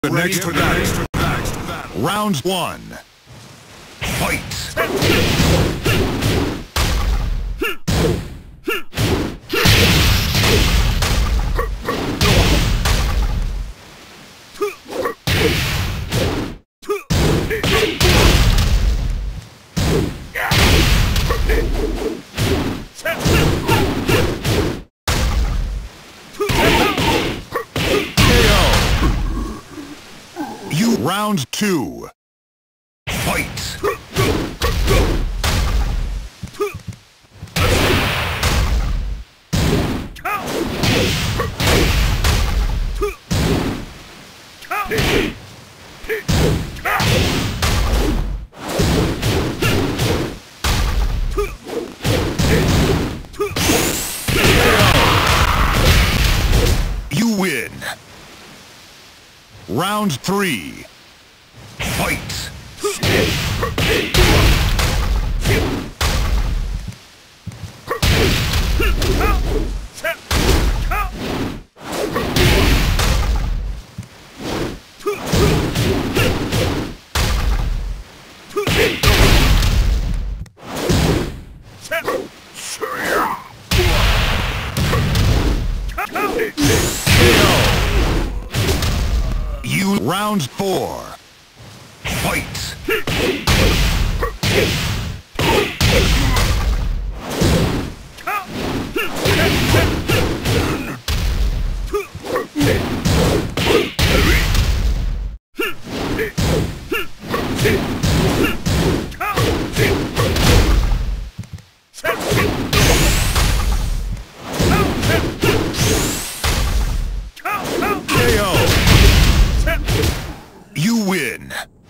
The next battle. Round 1. Fight! Round 2. Fight! You win. Round 3. Fight! You round 4. Fight! KO! You win!